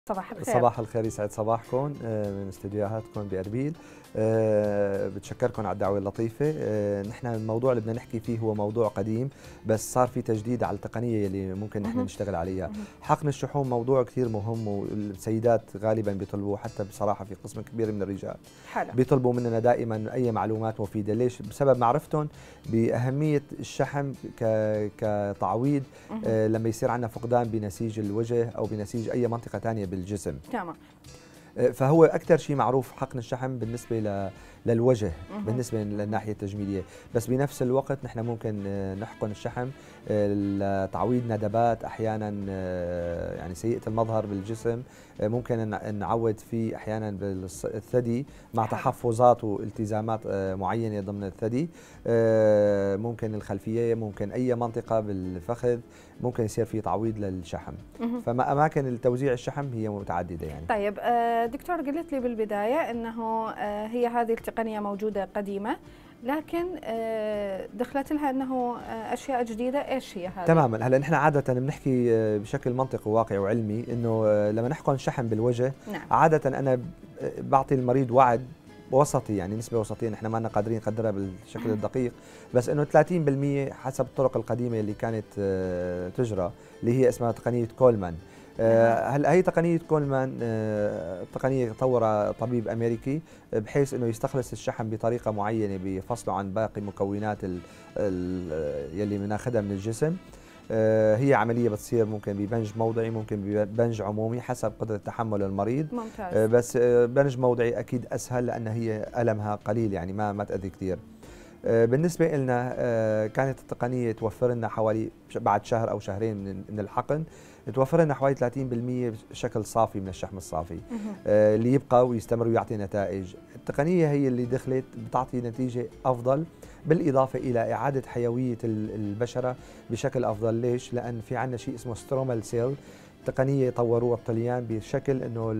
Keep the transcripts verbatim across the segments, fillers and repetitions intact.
صباح الخير. صباح الخير، يسعد صباحكم من استديوهاتكم بأربيل. بتشكركم على الدعوة اللطيفة. نحن الموضوع اللي بدنا نحكي فيه هو موضوع قديم، بس صار في تجديد على التقنية اللي ممكن نحن نشتغل عليها. حقن الشحوم موضوع كثير مهم، والسيدات غالبا بيطلبوه، حتى بصراحة في قسم كبير من الرجال حلو. بيطلبوا مننا دائما أي معلومات مفيدة. ليش؟ بسبب معرفتهم بأهمية الشحم كتعويض لما يصير عندنا فقدان بنسيج الوجه أو بنسيج أي منطقة ثانية بالجسم. تمام. فهو أكثر شيء معروف حقن الشحم بالنسبة للوجه، بالنسبة للناحية التجميلية، بس بنفس الوقت نحن ممكن نحقن الشحم لتعويض ندبات أحيانا يعني سيئة المظهر بالجسم، ممكن نعوض فيه أحيانا بالثدي مع تحفظات والتزامات معينة ضمن الثدي، ممكن الخلفية، ممكن أي منطقة بالفخذ ممكن يصير فيه تعويض للشحم. فأماكن التوزيع الشحم هي متعددة يعني. طيب دكتور، قلت لي بالبداية أنه هي هذه التقنية موجودة قديمة، لكن دخلت لها أنه أشياء جديدة. إيش هي هذه؟ تماما. هلا نحن عادة بنحكي بشكل منطقي وواقعي وعلمي إنه لما نحقن شحم بالوجه، نعم. عادة أنا بعطي المريض وعد وسطي، يعني نسبة وسطية، نحن ما لنا قادرين نقدرها بالشكل الدقيق، بس انه ثلاثين بالمئة حسب الطرق القديمة اللي كانت تجرى، اللي هي اسمها تقنية كولمان. هلا هي تقنية كولمان تقنية طورها طبيب أمريكي بحيث انه يستخلص الشحم بطريقة معينة بفصله عن باقي مكونات يلي بناخذها من الجسم. هي عملية بتصير ممكن ببنج موضعي، ممكن ببنج عمومي حسب قدرة تحمل المريض. ممتاز. بس بنج موضعي أكيد أسهل لأن هي ألمها قليل، يعني ما ما تأذي كثير. بالنسبة لنا كانت التقنية توفر لنا حوالي بعد شهر أو شهرين من الحقن توفر لنا حوالي ثلاثين بالمئة شكل صافي من الشحم الصافي اللي يبقى ويستمر ويعطي نتائج. التقنية هي اللي دخلت بتعطي نتيجة أفضل، بالإضافة إلى إعادة حيوية البشرة بشكل أفضل. ليش؟ لأن في عندنا شيء اسمه سترومال سيل، تقنية طوروها الطليان بشكل انه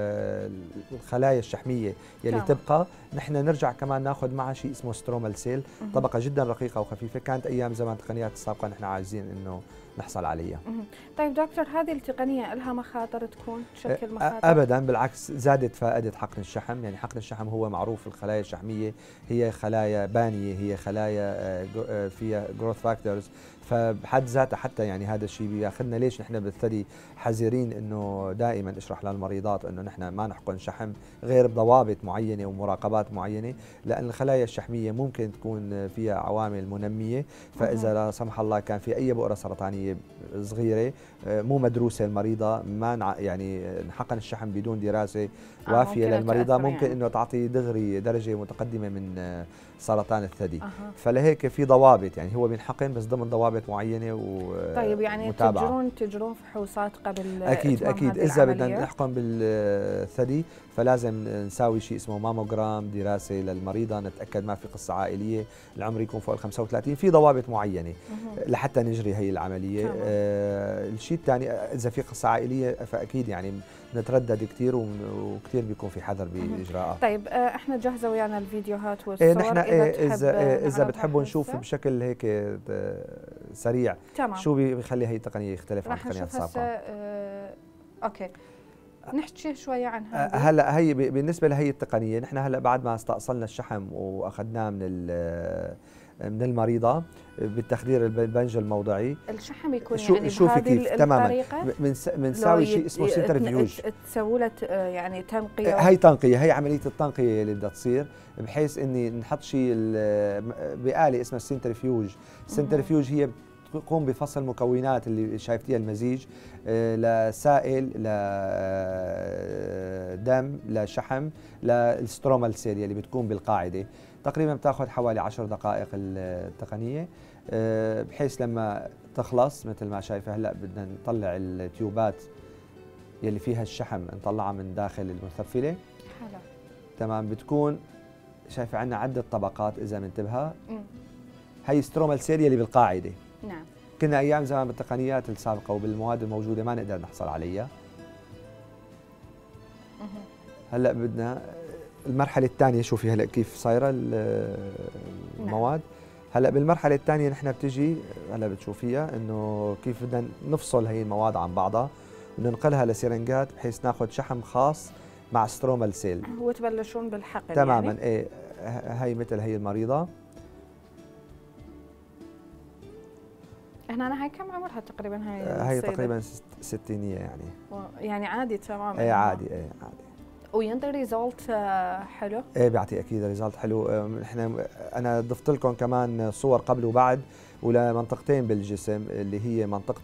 الخلايا الشحمية يلي طبعا تبقى نحن نرجع كمان ناخذ معها شيء اسمه سترومال سيل، طبقة جدا رقيقة وخفيفة، كانت ايام زمان التقنيات السابقة نحن عايزين انه نحصل عليها. طيب دكتور، هذه التقنية لها مخاطر تكون تشكل مخاطر؟ ابدا، بالعكس زادت فائدة حقن الشحم. يعني حقن الشحم هو معروف الخلايا الشحمية هي خلايا بانية، هي خلايا فيها جروث فاكتورز، فبحد ذاتها حتى يعني هذا الشيء بياخذنا. ليش نحن بالثدي حذرين انه دائما اشرح للمريضات انه نحن ما نحقن شحم غير بضوابط معينه ومراقبات معينه، لان الخلايا الشحميه ممكن تكون فيها عوامل منميه، فاذا لا سمح الله كان في اي بؤره سرطانيه صغيره مو مدروسه المريضه، ما يعني نحقن الشحم بدون دراسه وافيه آه للمريضه ممكن يعني. انه تعطي دغري درجه متقدمه من سرطان الثدي. أه. فلهيك في ضوابط، يعني هو بينحقن بس ضمن ضوابط معينه و طيب يعني متابعة. تجرون تجرون فحوصات قبل اكيد اكيد اذا بدنا نحقن بالثدي فلازم نساوي شيء اسمه ماموجرام، دراسه للمريضه نتاكد ما في قصه عائليه، العمر يكون فوق ال خمسة وثلاثين، في ضوابط معينه أه. لحتى نجري هي العمليه. آه الشيء الثاني اذا في قصه عائليه فاكيد يعني نتردد كثير وكثير بيكون في حذر باجراءها. طيب احنا جاهزه ويانا الفيديوهات والصور؟ إيه نحن اذا اذا, إذا بتحبوا نشوف بشكل هيك سريع تمام. شو بيخلي هي التقنيه يختلف عن التقنيات السابقه. اه اوكي، نحكي شويه عن هذا. هلا هي بالنسبه لهي التقنيه نحن هلا بعد ما استأصلنا الشحم واخذناه من من المريضه بالتخدير البنج الموضعي، الشحم يكون شو يعني شوفي كيف تماما بنساوي شيء اسمه سنترفيوج، تسوي له يعني تنقيه. هي تنقيه، هي عمليه التنقيه اللي بدها تصير بحيث اني نحط شيء بآلة اسمها السنترفيوج. السنترفيوج هي تقوم بفصل مكونات اللي شايفتيها المزيج لسائل، لدم، لشحم، للسترومال سيل اللي بتكون بالقاعده. تقريبا بتاخذ حوالي عشر دقائق التقنيه، بحيث لما تخلص مثل ما شايفه هلا بدنا نطلع التيوبات يلي فيها الشحم نطلعها من داخل المثفله. حلو. تمام. بتكون شايفه عندنا عده طبقات اذا منتبهه. هي سترومال سيل يلي بالقاعده. نعم. كنا ايام زمان بالتقنيات السابقه وبالمواد الموجوده ما نقدر نحصل عليها. هلا بدنا المرحله الثانيه، شوفي هلا كيف صايره المواد. هلا بالمرحله الثانيه نحن بتجي هلا بتشوفيها انه كيف بدنا نفصل هي المواد عن بعضها وننقلها لسرنجات بحيث ناخذ شحم خاص مع سترومال سيل. وتبلشون بالحقن تماما يعني؟ ايه. هي مثل هي المريضه هنا أنا هاي كم عمرها تقريبا هاي هي السيدة؟ تقريبا ستينيه يعني. يعني عادي تماما؟ ايه عادي ايه عادي. وينطي ريزولت حلو؟ ايه بيعطي اكيد ريزلت حلو. احنا انا ضفت لكم كمان صور قبل وبعد ولمنطقتين بالجسم اللي هي منطقه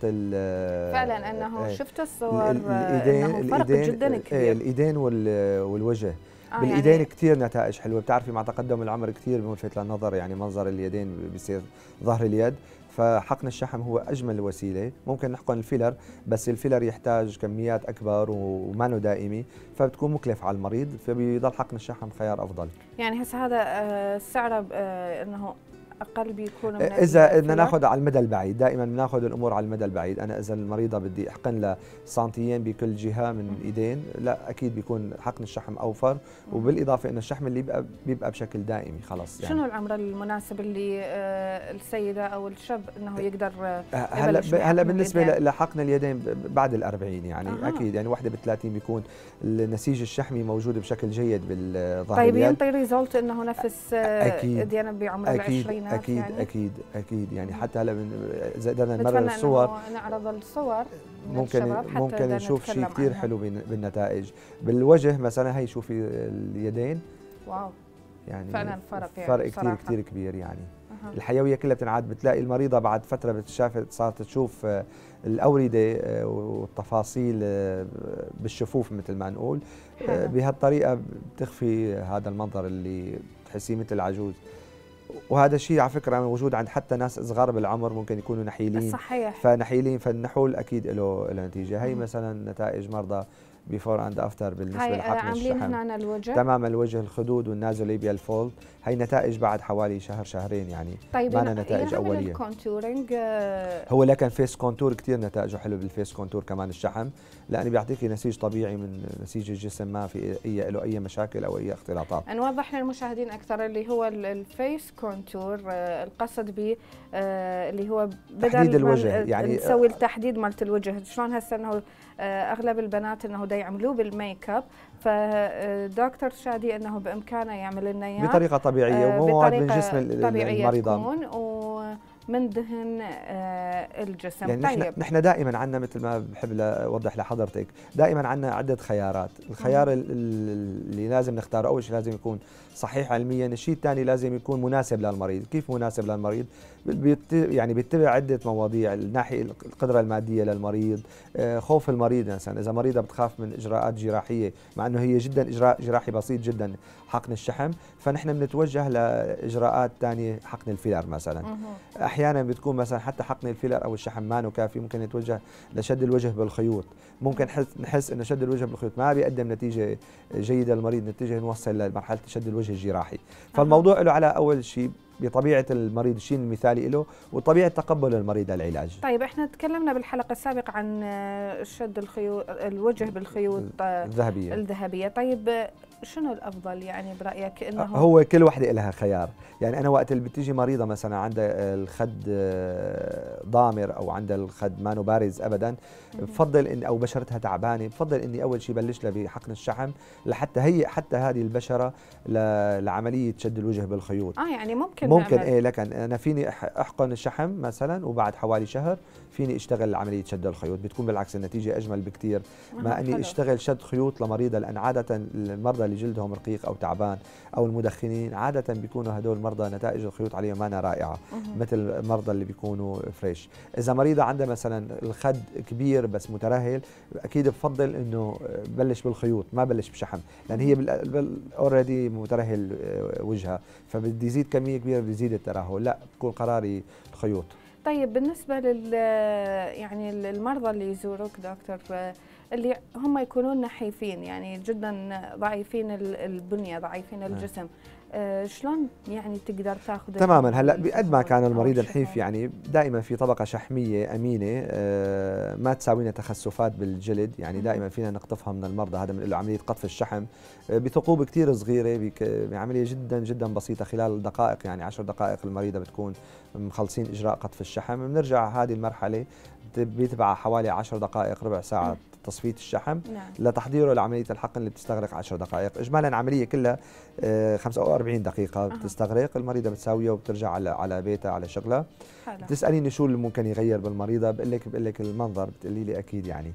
ال فعلا انه ايه شفت الصور الايدين انه فرق الايدين جدا كبير. ايه الايدين والوجه. آه بالايدين يعني كثير نتائج حلوه. بتعرفي مع تقدم العمر كثير بملفت للنظر يعني منظر اليدين بيصير ظهر اليد. فحقن الشحم هو اجمل وسيله. ممكن نحقن الفيلر بس الفيلر يحتاج كميات اكبر وما له دائمي فبتكون مكلف على المريض فبيضل حقن الشحم خيار افضل. يعني هسه هذا سعره انه اقل بيكون من اذا بدنا ناخذ على المدى البعيد. دائما بناخذ الامور على المدى البعيد. انا اذا المريضه بدي احقن لها سنتيين بكل جهه من الايدين لا اكيد بيكون حقن الشحم اوفر. وبالاضافه انه الشحم اللي بيبقى بيبقى بشكل دائمي خلص. يعني شنو العمر المناسب اللي السيده او الشاب انه يقدر هلا هلا بالنسبه لحقن اليدين بعد الأربعين يعني أه. اكيد يعني وحده بالثلاثين بيكون النسيج الشحمي موجود بشكل جيد بالظهر. طيب ينطي ريزولت انه نفس ديانا بعمر العشرينات؟ أكيد يعني؟ أكيد أكيد يعني حتى هلا إذا قدرنا نمرر الصور نعرض الصور ممكن ممكن نشوف شيء كثير حلو بالنتائج. بالوجه مثلا هي شوفي اليدين واو يعني فعلا فرق يعني فرق كثير كثير كبير يعني. أه. الحيويه كلها بتنعاد. بتلاقي المريضه بعد فتره بتشافت صارت تشوف الاورده والتفاصيل بالشفوف مثل ما نقول. بهالطريقه بتخفي هذا المنظر اللي تحسيه مثل العجوز. وهذا الشيء على فكره موجود عند حتى ناس صغار بالعمر ممكن يكونوا نحيلين. صحيح. فنحيلين فالنحول اكيد له له نتيجه. هي مثلا نتائج مرضى بيفور اند افتر بالنسبه لحقن الشحم. عاملين هنا الوجه تماما الوجه الخدود والنازوليبيال فولد. هي نتائج بعد حوالي شهر شهرين يعني. طيب ما نتائج اوليه. الكونتورنج هو لكن فيس كونتور كثير نتائجه حلو بالفيس كونتور كمان الشحم لانه بيعطيكي نسيج طبيعي من نسيج الجسم ما في اي له اي مشاكل او اي اختلاطات. نوضح للمشاهدين اكثر اللي هو الفيس كونتور القصد به اللي هو بدل تحديد الوجه يعني نسوي التحديد مالت الوجه. شلون هسه انه اغلب البنات انه دا يعملوه بالميك اب فدكتور شادي انه بامكانه يعمل لنا اياه بطريقه طبيعيه ومواد من جسم المريضه من دهن الجسم. يعني طيب نحن نحن دائما عندنا مثل ما بحب اوضح لحضرتك دائما عندنا عده خيارات. الخيار اللي لازم نختاره اول شيء لازم يكون صحيح علميا. الشيء الثاني لازم يكون مناسب للمريض. كيف مناسب للمريض؟ يعني بيتبع عده مواضيع. الناحيه القدره الماديه للمريض، خوف المريض مثلا اذا مريضه بتخاف من اجراءات جراحيه مع انه هي جدا اجراء جراحي بسيط جدا حقن الشحم فنحن بنتوجه لاجراءات ثانيه حقن الفيلر مثلا. احيانا بتكون مثلا حتى حقن الفيلر او الشحم ما انه كافي ممكن نتوجه لشد الوجه بالخيوط. ممكن نحس انه شد الوجه بالخيوط ما بيقدم نتيجه جيده للمريض نتيجه نوصل لمرحله شد الوجه الجراحي. فالموضوع له على اول شيء بطبيعه المريض الشيء المثالي له وطبيعه تقبل المريض للعلاج. طيب احنا تكلمنا بالحلقه السابقه عن شد الخيوط الوجه بالخيوط الذهبيه الذهبيه. طيب شنو الافضل يعني برايك؟ انه هو كل وحده لها خيار. يعني انا وقت اللي بتيجي مريضه مثلا عندها الخد ضامر او عندها الخد ما بارز ابدا بفضل ان او بشرتها تعبانه بفضل اني اول شيء بلش لها بحقن الشحم لحتى هي حتى هذه البشره لعمليه شد الوجه بالخيوط. اه يعني ممكن ممكن نعمل. ايه لكن انا فيني احقن الشحم مثلا وبعد حوالي شهر فيني اشتغل عمليه شد الخيوط بتكون بالعكس النتيجه اجمل بكثير ما اني اشتغل شد خيوط لمريضه. لان عاده المرضى اللي جلدهم رقيق او تعبان او المدخنين عاده بيكونوا هدول المرضى نتائج الخيوط عليهم ما رائعه مثل المرضى اللي بيكونوا فريش. اذا مريضه عندها مثلا الخد كبير بس مترهل اكيد بفضل انه بلش بالخيوط ما بلش بشحم لان هي اوريدي مترهل وجهها فبدي يزيد كميه كبيره بدي يزيد الترهل. لا بكون قراري الخيوط. طيب بالنسبه لل يعني المرضى اللي يزوروك دكتور اللي هم يكونون نحيفين يعني جدا ضعيفين البنيه ضعيفين الجسم آه شلون يعني تقدر تاخذ تماما؟ هلا بقد ما كان المريض نحيف يعني دائما في طبقه شحميه امينه آه ما تساوي لنا تخسفات بالجلد يعني دائما فينا نقطفها من المرضى. هذا من له عمليه قطف الشحم آه بثقوب كثير صغيره بعمليه جدا جدا بسيطه خلال دقائق يعني عشر دقائق المريضه بتكون مخلصين اجراء قطف الشحم. بنرجع هذه المرحله بيتبع حوالي عشر دقائق ربع ساعه تصفيه الشحم نعم. لتحضيره لعمليه الحقن اللي بتستغرق عشر دقائق. اجمالا عمليه كلها خمسة وأربعين دقيقه بتستغرق. المريضه بتساويها وبترجع على على بيتها على شغلها. بتساليني شو اللي ممكن يغير بالمريضه، بقول لك بقول لك المنظر، بتقولي لي اكيد يعني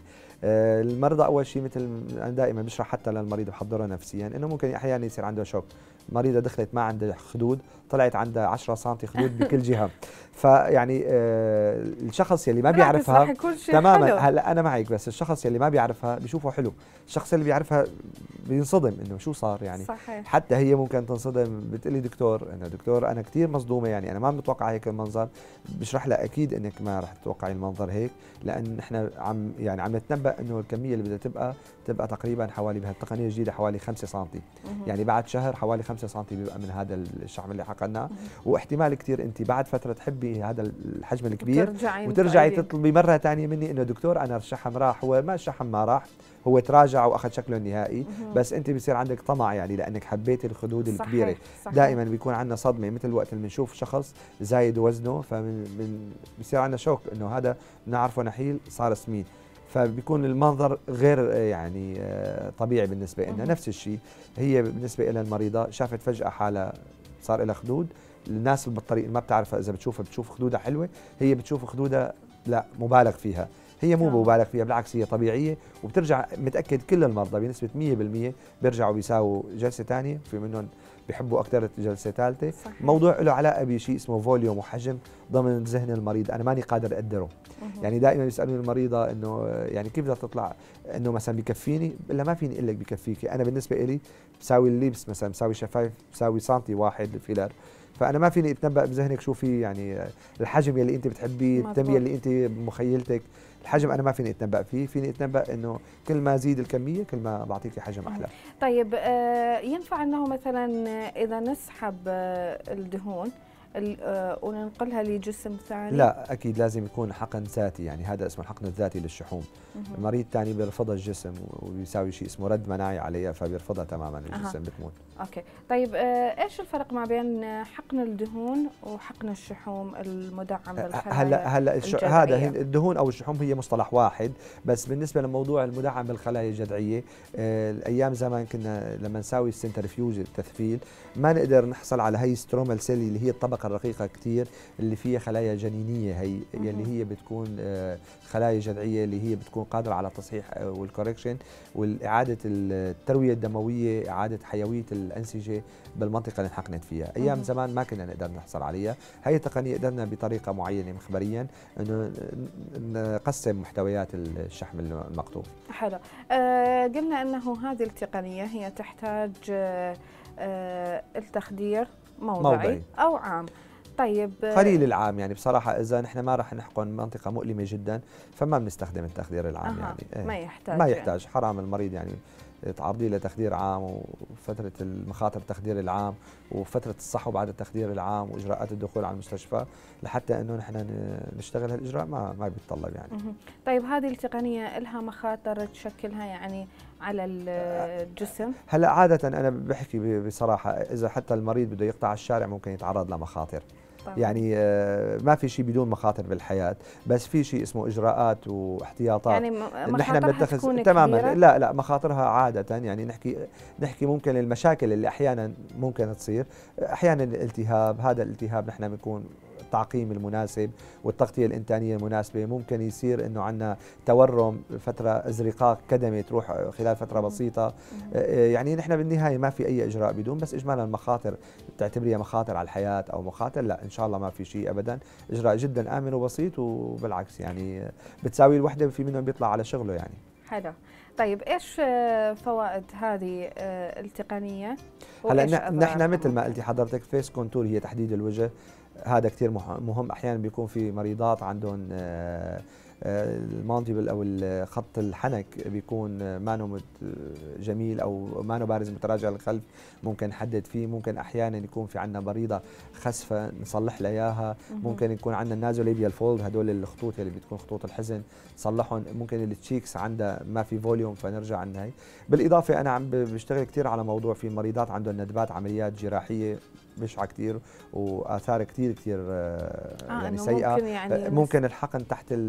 المرضى اول شيء مثل انا دائما بشرح حتى للمريض بحضره نفسيا انه ممكن احيانا يصير عنده شوك. مريضه دخلت ما عندها خدود، طلعت عندها عشرة سم خدود بكل جهه. فيعني آه الشخص يلي ما بيعرفها تماما، هلا انا معك، بس الشخص يلي ما بيعرفها بيشوفه حلو، الشخص اللي بيعرفها بينصدم انه شو صار يعني. صحيح. حتى هي ممكن تنصدم، بتقلي دكتور انا دكتور انا كثير مصدومه، يعني انا ما متوقعه هيك المنظر. بشرح لها اكيد انك ما رح تتوقعي المنظر هيك، لان احنا عم يعني عم نتنبأ انه الكميه اللي بدها تبقى تبقى تقريبا حوالي بهالتقنيه الجديده حوالي خمسة سم، يعني بعد شهر حوالي خمسة سم بيبقى من هذا الشحم اللي حقناه. واحتمال كثير انت بعد فتره تحبي هذا الحجم الكبير وترجعي, وترجعي تطلبي مره ثانيه مني انه دكتور انا الشحم راح. هو ما الشحم ما راح، هو تراجع واخذ شكله النهائي، بس انت بصير عندك طمع يعني لانك حبيتي الخدود الكبيره. صحيح. صحيح. دائما بيكون عندنا صدمه مثل وقت اللي بنشوف شخص زايد وزنه، فمن بصير عندنا شوك انه هذا بنعرفه نحيل صار سمين، فبيكون المنظر غير يعني طبيعي بالنسبه لنا. نفس الشيء هي بالنسبه لها المريضه شافت فجاه حالها صار لها خدود. الناس اللي بالطريق ما بتعرفها اذا بتشوفها بتشوف خدودها حلوه، هي بتشوف خدودها لا مبالغ فيها. هي مو مبالغ فيها، بالعكس هي طبيعيه. وبترجع متاكد كل المرضى بنسبه مية بالمية بيرجعوا بيساووا جلسه ثانيه، في منهم بيحبوا اكثر جلسه ثالثه. موضوع له علاقه بشيء اسمه فوليوم وحجم ضمن ذهن المريض، انا ماني قادر اقدره. يعني دائما بيسالوني المريضه انه يعني كيف بدها تطلع، انه مثلا بكفيني؟ الا ما فيني اقول لك بكفيكي، انا بالنسبه لي بساوي اللبس مثلا، بساوي شفايف، بساوي سنتي واحد الفيلر، فانا ما فيني اتنبأ بذهنك شو في يعني الحجم يلي انت بتحبيه، التميه اللي انت بمخيلتك. الحجم انا ما فيني اتنبأ فيه، فيني اتنبأ انه كل ما زيد الكميه كل ما بعطيكي حجم احلى. طيب آه ينفع انه مثلا اذا نسحب آه الدهون وننقلها لجسم ثاني؟ لا اكيد لازم يكون حقن ذاتي، يعني هذا اسمه الحقن الذاتي للشحوم. المريض ثاني بيرفضها الجسم وبيساوي شيء اسمه رد مناعي عليها، فبيرفضها تماما الجسم. أه. بتموت. اوكي طيب آه ايش الفرق ما بين حقن الدهون وحقن الشحوم المدعم بالخلايا؟ هلا هلا هذا الدهون او الشحوم هي مصطلح واحد، بس بالنسبه لموضوع المدعم بالخلايا الجذعيه آه الايام زمان كنا لما نساوي السنترفيوج التثفيل ما نقدر نحصل على هي سترومال سيل اللي هي الطبقه الرقيقه كثير اللي فيها خلايا جنينيه، هي اللي هي بتكون آه خلايا جذعيه اللي هي بتكون قادره على التصحيح والكوركشن والاعاده الترويه الدمويه، اعاده حيويه الانسجه بالمنطقه اللي انحقنت فيها. ايام زمان ما كنا نقدر نحصل عليها، هي التقنيه قدرنا بطريقه معينه مخبريا انه نقسم محتويات الشحم المقطوف. حلو. آه قلنا انه هذه التقنيه هي تحتاج آه آه التخدير موضعي, موضعي او عام. طيب قليل العام يعني بصراحة إذا نحن ما راح نحقن منطقة مؤلمة جدا فما بنستخدم التخدير العام. أه. يعني ما يحتاج ما يحتاج يعني. حرام المريض يعني تعرضيه لتخدير عام وفترة المخاطر التخدير العام وفترة الصحو بعد التخدير العام وإجراءات الدخول على المستشفى لحتى إنه نحن نشتغل هالإجراء ما ما بيتطلب يعني. مه. طيب هذه التقنية لها مخاطر تشكلها يعني على الجسم؟ هلا عادة أنا بحكي بصراحة إذا حتى المريض بده يقطع الشارع ممكن يتعرض لمخاطر. طبعا. يعني ما في شيء بدون مخاطر بالحياة، بس في شيء اسمه إجراءات واحتياطات يعني نحن بنتخذ تماما كبيرة؟ لا لا مخاطرها عادة يعني نحكي نحكي ممكن المشاكل اللي أحيانا ممكن تصير، أحيانا الالتهاب، هذا الالتهاب نحن بنكون التعقيم المناسب والتغطية الإنتانية المناسبة، ممكن يصير إنه عندنا تورم فترة ازرقاق كدمة تروح خلال فترة بسيطة. يعني نحن بالنهاية ما في أي إجراء بدون، بس إجمالا المخاطر تعتبريها مخاطر على الحياة أو مخاطر لا إن شاء الله ما في شيء أبدا، إجراء جدا آمن وبسيط وبالعكس يعني بتساوي الوحدة في منهم بيطلع على شغله يعني. حلو. طيب ايش فوائد هذه التقنية؟ هلا نحن مثل ما قلتي حضرتك فيس كونتور هي تحديد الوجه، هذا كثير مهم. احيانا بيكون في مريضات عندهم المانديبل او خط الحنك بيكون مانو جميل او مانو بارز متراجع للخلف، ممكن نحدد فيه. ممكن احيانا يكون في عندنا مريضه خسفه نصلح لها اياها. ممكن يكون عندنا النازوليبيال فولد، هدول الخطوط اللي بتكون خطوط الحزن نصلحهم. ممكن التشيكس عندها ما في فوليوم فنرجع عندها هي. بالاضافه انا عم بشتغل كثير على موضوع في مريضات عندهم ندبات عمليات جراحيه بشعه كثير واثار كثير كثير آه يعني سيئه. ممكن, يعني ممكن الحقن تحت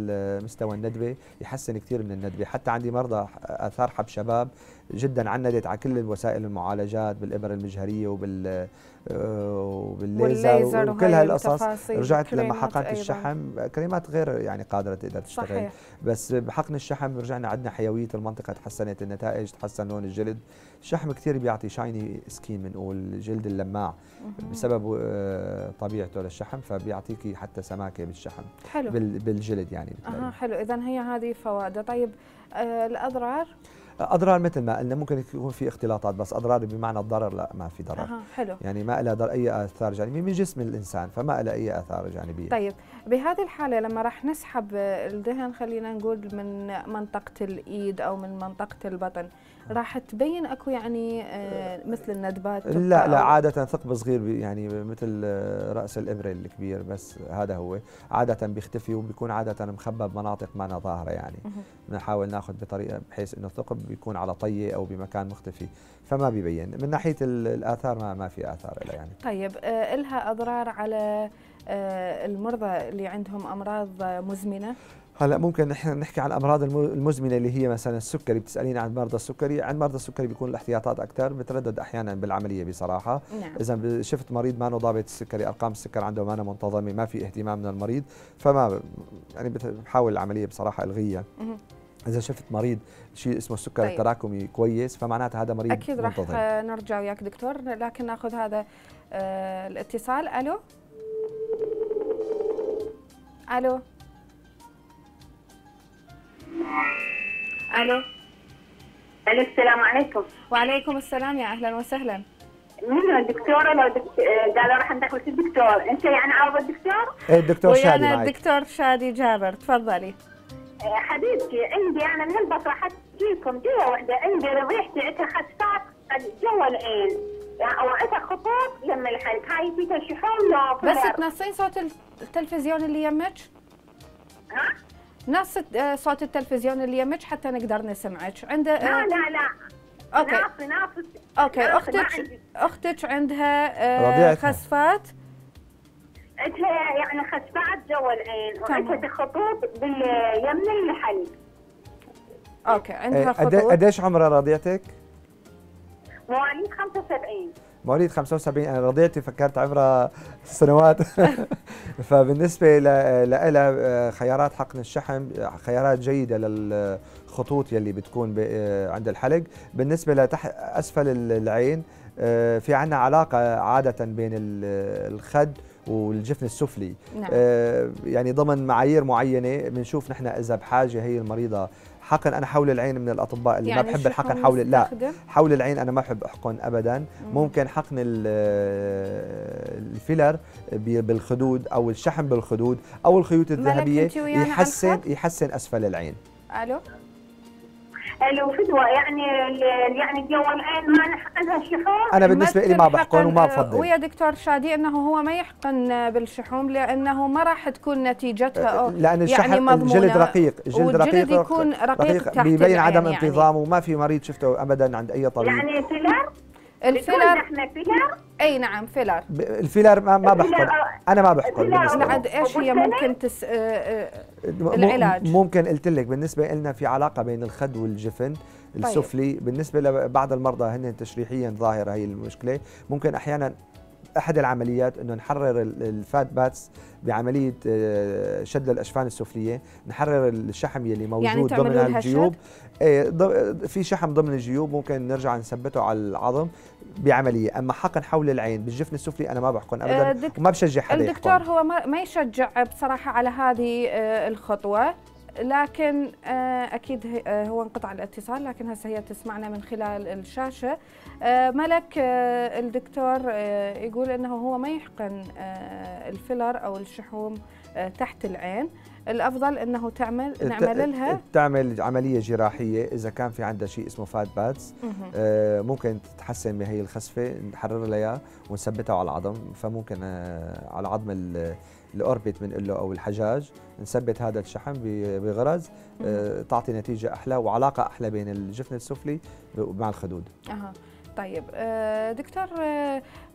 مستوى الندبه، يحسن كثير من الندبه. حتى عندي مرضى اثار حب شباب جدا عندت على كل الوسائل المعالجات بالابر المجهريه وبال وبالليزر وكل هالقصص. رجعت لما حقنت الشحم كريمات غير يعني قادره تقدر تشتغل. صحيح. بس بحقن الشحم رجعنا عندنا حيويه المنطقه، تحسنت النتائج، تحسن لون الجلد. الشحم كثير بيعطي شايني سكين، بنقول الجلد اللماع بسبب طبيعته للشحم، فبيعطيكي حتى سماكه بالشحم. حلو. بالجلد يعني. اها حلو. اذا هي هذه فوائده. طيب آه الاضرار؟ اضرار مثل ما قلنا ممكن يكون في اختلاطات، بس اضرار بمعنى الضرر لا، ما في ضرر. أها حلو. يعني ما لها اي اثار جانبيه من جسم الانسان، فما لها اي اثار جانبيه. طيب بهذه الحاله لما راح نسحب الدهن خلينا نقول من منطقه الايد او من منطقه البطن، راح تبين اكو يعني مثل الندبات؟ لا لا، عاده ثقب صغير يعني مثل راس الابره الكبير، بس هذا هو عاده بيختفي وبيكون عاده مخبى بمناطق ما ظاهره. يعني بنحاول ناخذ بطريقه بحيث انه الثقب بيكون على طيه او بمكان مختفي، فما بيبين. من ناحيه الاثار ما ما في اثار لها يعني. طيب آه لها اضرار على آه المرضى اللي عندهم امراض مزمنه؟ هلا ممكن نحن نحكي عن الامراض المزمنه اللي هي مثلا السكري. بتسالين عن مرضى السكري، عند مرضى السكري بيكون الاحتياطات اكثر، بتردد احيانا بالعمليه بصراحه. نعم. اذا شفت مريض ما ضابط السكري، ارقام السكر عنده ما منتظمه، ما في اهتمام من المريض، فما يعني بحاول العمليه بصراحه الغيها. اذا شفت مريض شيء اسمه السكر طيب. التراكمي كويس، فمعناته هذا مريض اكيد منتظم. راح نرجع وياك دكتور، لكن ناخذ هذا آه الاتصال. الو الو الو الو السلام عليكم. وعليكم السلام، يا اهلا وسهلا. منو الدكتوره؟ لو دك... قالوا راح ندخل في الدكتور، انت يعني عارضه الدكتور؟ ايه الدكتور شادي معي. ويانا الدكتور شادي جابر، تفضلي. حبيبتي عندي انا من البصره حتجيكم جوا وحده، عندي رضيعتي عندها خسفات جوا العين او عندها خطوط يم الحلق، هاي فيها شحوم لو بس تنصين صوت التلفزيون اللي يمك؟ ها؟ نص صوت التلفزيون اللي يمك حتى نقدر نسمعك. عنده لا لا لا اوكي ناصي ناصي. اوكي اختك اختك عندها خسفات؟ عندها يعني خسفات جوا العين وعندها خطوط باليمين الحلق. اوكي عندها خطوط. قديش عمرها رضيعتك؟ مواليد خمسة وسبعين. مواليد خمسة وسبعين. انا رضيعتي فكرت عمرها سنوات. فبالنسبه لها خيارات حقن الشحم خيارات جيده للخطوط يلي بتكون عند الحلق. بالنسبه لتحت اسفل العين في عندنا علاقه عاده بين الخد والجفن السفلي. نعم. آه يعني ضمن معايير معينه بنشوف نحن اذا بحاجه هي المريضه حقن. انا حول العين من الاطباء اللي يعني ما بحب الحقن حول لا حول العين انا ما بحب احقن ابدا. مم. ممكن حقن الفيلر بالخدود او الشحم بالخدود او الخيوط الذهبيه يحسن يحسن اسفل العين. الو الو فدوى يعني يعني جوا العين ما نحقنها الشحوم. انا بالنسبه لي ما بحقن وما بفضل. ويا دكتور شادي انه هو ما يحقن بالشحوم لانه ما راح تكون نتيجتها لان الشحم يعني الجلد رقيق، الجلد رقيق يكون رقيق تحت بيبين عدم يعني. انتظام وما في مريض شفته ابدا عند اي طبيب. يعني فيلر الفيلر احنا فيلر اي نعم فيلر. الفيلر ما, ما بحقن، انا ما بحقن. بعد ايش هي ممكن تس... العلاج؟ ممكن قلت لك بالنسبه لنا في علاقه بين الخد والجفن السفلي. طيب. بالنسبه لبعض المرضى هن تشريحيا ظاهره هي المشكله. ممكن احيانا احد العمليات انه نحرر الفات باتس بعمليه شد الاشفان السفليه، نحرر الشحم يلي موجود يعني ضمن الجيوب. في شحم ضمن الجيوب ممكن نرجع نثبته على العظم بعمليه. اما حقن حول العين بالجفن السفلي انا ما بحقن ابدا وما بشجع حدا يحقن. الدكتور هو ما يشجع بصراحه على هذه الخطوه، لكن اكيد هو انقطع الاتصال، لكن هسه هي تسمعنا من خلال الشاشه. ملك الدكتور يقول انه هو ما يحقن الفيلر او الشحوم تحت العين، الافضل انه تعمل نعمل لها تعمل عمليه جراحيه اذا كان في عندها شيء اسمه فات باتس. ممكن تتحسن بهي الخسفه، نحرر لها اياه ونثبتها على العظم. فممكن على عظم الاوربت بنقول له او الحجاج نثبت هذا الشحم بغرز تعطي نتيجه احلى وعلاقه احلى بين الجفن السفلي مع الخدود. اها طيب دكتور،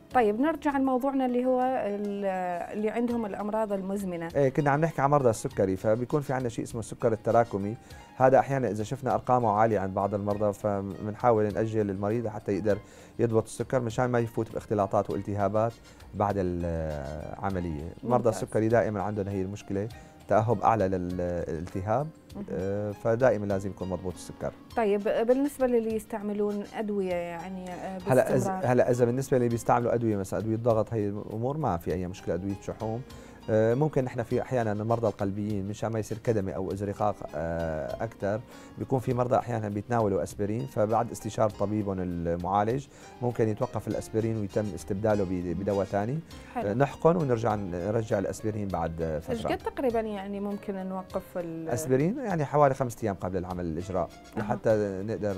طيب نرجع لموضوعنا اللي هو اللي عندهم الامراض المزمنه. ايه كنا عم نحكي عن مرضى السكري، فبيكون في عندنا شيء اسمه السكر التراكمي. هذا احيانا اذا شفنا ارقامه عاليه عند بعض المرضى فبنحاول ناجل المريض حتى يقدر يضبط السكر مشان ما يفوت باختلاطات والتهابات بعد العمليه. مرضى السكري دائما عندهم هي المشكله، تاهب اعلى للالتهاب، فدائما لازم يكون مضبوط السكر. طيب بالنسبه للي يستعملون ادويه يعني هلا هلا اذا بالنسبه للي بيستعملوا ادويه مثلا ادويه ضغط، هي الامور ما في اي مشكله. ادويه شحوم ممكن نحن في احيانا المرضى القلبيين مشان ما يصير كدمه او ازرقاق اكثر، بيكون في مرضى احيانا بيتناولوا اسبرين، فبعد استشاره طبيبهم المعالج ممكن يتوقف الاسبرين ويتم استبداله بدواء ثاني نحقن ونرجع نرجع الاسبرين بعد فتره. ايش قد تقريبا يعني ممكن نوقف الاسبرين؟ يعني حوالي خمسة ايام قبل العمل الاجراء لحتى نقدر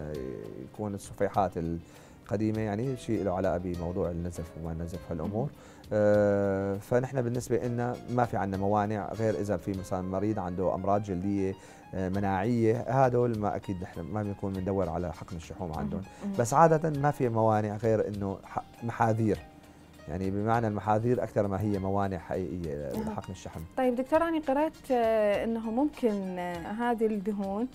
يكون الصفيحات القديمه يعني شيء له علاقه بموضوع النزف وما النزف هالامور. آه فنحن بالنسبه لنا ما في عندنا موانع، غير اذا في مثلا مريض عنده امراض جلديه آه مناعيه، هذول ما اكيد نحن ما بنكون بندور على حقن الشحوم عندهم. بس عاده ما في موانع غير انه محاذير، يعني بمعنى المحاذير اكثر ما هي موانع حقيقيه لحقن الشحم. طيب دكتور انا قرأت آه انه ممكن آه هذه الدهون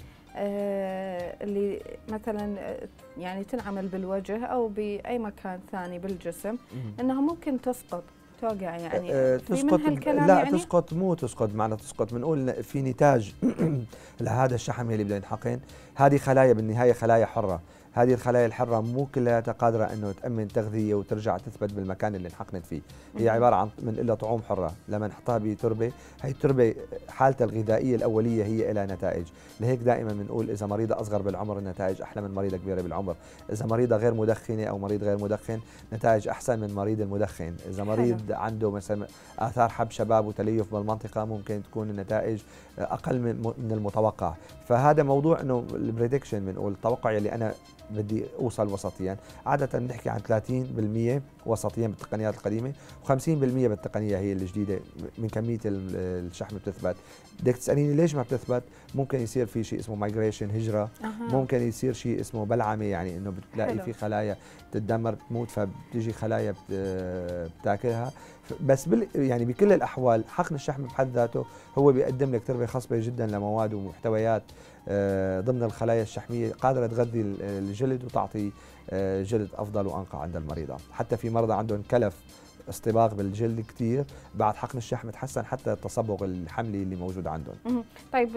آه اللي مثلا يعني تنعمل بالوجه او باي مكان ثاني بالجسم انها ممكن تسقط توقع يعني آه في من هالكلام؟ لا يعني تسقط، مو تسقط معنى تسقط، بنقول في نتاج لهذا الشحم اللي بده ينحقن. هذه خلايا بالنهايه خلايا حره، هذه الخلايا الحره مو كلها قادره انه تامن تغذيه وترجع تثبت بالمكان اللي انحقنت فيه، هي عباره عن من إلا طعوم حره. لما نحطها بتربه، هي التربه حالتها الغذائيه الاوليه هي لها نتائج، لهيك دائما بنقول اذا مريضه اصغر بالعمر النتائج احلى من مريضه كبيره بالعمر، اذا مريضه غير مدخنه او مريض غير مدخن نتائج احسن من مريض المدخن، اذا مريض حلو. عنده مثلا اثار حب شباب وتليف بالمنطقه ممكن تكون النتائج اقل من المتوقع. فهذا موضوع انه البريدكشن بنقول التوقع اللي انا بدي اوصل وسطيا، عاده بنحكي عن ثلاثين بالمئة وسطيا بالتقنيات القديمه وخمسين بالمئة بالتقنيه هي الجديده من كميه الشحم بتثبت. بدك تساليني ليش ما بتثبت؟ ممكن يصير في شيء اسمه مايجريشن هجره، أه. ممكن يصير شيء اسمه بلعمه، يعني انه بتلاقي حلو. في خلايا بتتدمر تموت فبتيجي خلايا بتاكلها. بس بال يعني بكل الاحوال حقن الشحم بحد ذاته هو بيقدم لك تربيه خصبه جدا لمواد ومحتويات ضمن الخلايا الشحميه قادره تغذي الجلد وتعطي جلد افضل وانقى عند المريضه. حتى في مرضى عندهم كلف اصطباغ بالجلد كثير بعد حقن الشحم تحسن حتى التصبغ الحملي اللي موجود عندهم. طيب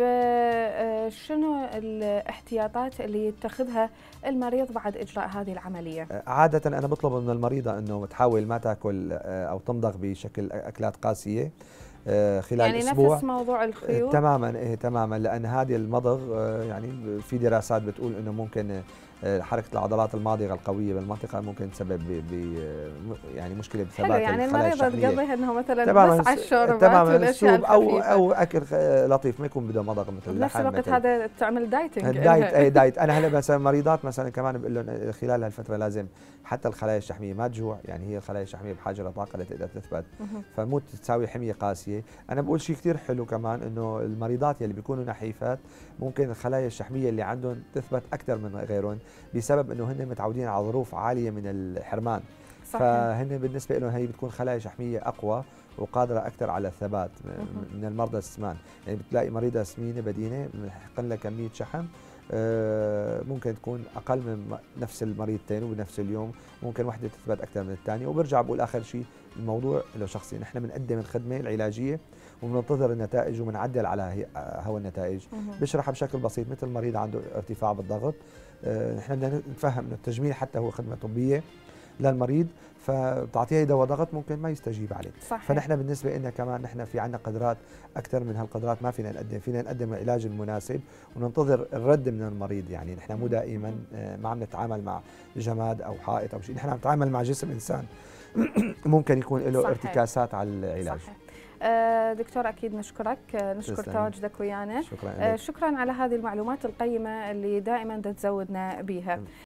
شنو الاحتياطات اللي يتخذها المريض بعد اجراء هذه العمليه؟ عاده انا بطلب من المريضه انه تحاول ما تاكل او تمضغ بشكل اكلات قاسيه خلال يعني اسبوع. يعني نفس موضوع الخيوط تماما ايه تماما، لان هذه المضغ يعني في دراسات بتقول انه ممكن حركه العضلات الماضغه القويه بالمنطقه ممكن تسبب ب يعني مشكله بثبات الخلايا يعني الشحميه. المريضه تقضيها انه مثلا بس على الشوربات والاشياء الخفيفه او او اكل لطيف ما يكون بده مضغ مثل بنفس الوقت هذا تعمل دايتنج. دايت اي دايت. انا هلا مثلا مريضات مثلا كمان بقول لهم خلال هالفتره لازم حتى الخلايا الشحميه ما تجوع، يعني هي الخلايا الشحميه بحاجه لطاقه لتقدر تثبت، فمو تساوي حميه قاسيه. انا بقول شيء كثير حلو كمان انه المريضات يلي بيكونوا نحيفات ممكن الخلايا الشحميه اللي عندهم تثبت اكثر من غيرهم بسبب انه هن متعودين على ظروف عاليه من الحرمان. صحيح. فهن بالنسبه لهم هي بتكون خلايا شحميه اقوى وقادره اكثر على الثبات من المرضى السمان. يعني بتلاقي مريضه سمينه بدينه بنحقن لها كميه شحم ممكن تكون اقل من نفس المريض الثاني وبنفس اليوم، ممكن وحده تثبت اكثر من الثانيه. وبرجع بقول اخر شيء الموضوع له شخصي، نحن بنقدم الخدمه العلاجيه وبننتظر النتائج وبنعدل على هو النتائج. بشرحها بشكل بسيط، مثل مريض عنده ارتفاع بالضغط نحن بدنا نتفهم انه التجميل حتى هو خدمه طبيه للمريض، فبتعطيه دواء ضغط ممكن ما يستجيب عليه. صحيح. فنحن بالنسبه لنا كمان نحن في عندنا قدرات اكثر من هالقدرات ما فينا نقدم، فينا نقدم العلاج المناسب وننتظر الرد من المريض. يعني نحن مو دائما ما عم نتعامل مع جماد او حائط او شيء، نحن عم نتعامل مع جسم انسان ممكن يكون له ارتكاسات على العلاج. صحيح. دكتور أكيد نشكرك، نشكر تواجدك ويانا. شكرا, شكرا على هذه المعلومات القيمة اللي دائما تزودنا بها.